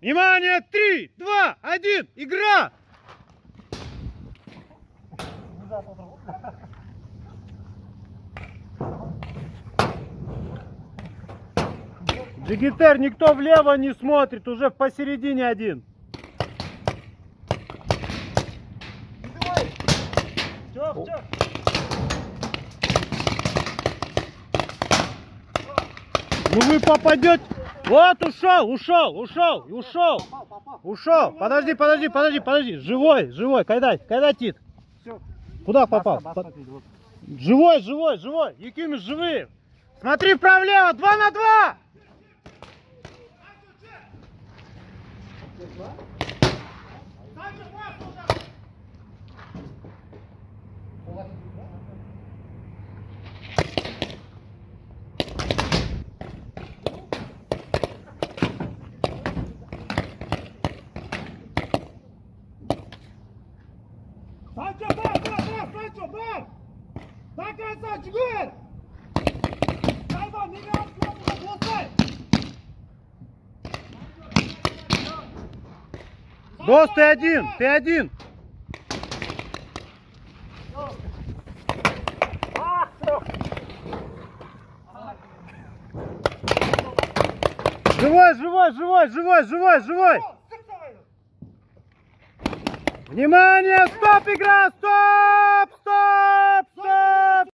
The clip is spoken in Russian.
Внимание, 3, 2, 1, игра! Джигитер, никто влево не смотрит, уже посередине один. Ну вы попадете. Вот ушел. Подожди. Живой. Когда Тит? Куда попал? Живой. Якимыш живые. Смотри вправо-лево, 2 на 2. Санчо, бар! До конца, Джигуэр! Хайван, не бросай! Дос, ты один. Живой. Внимание, стоп, игра, стоп!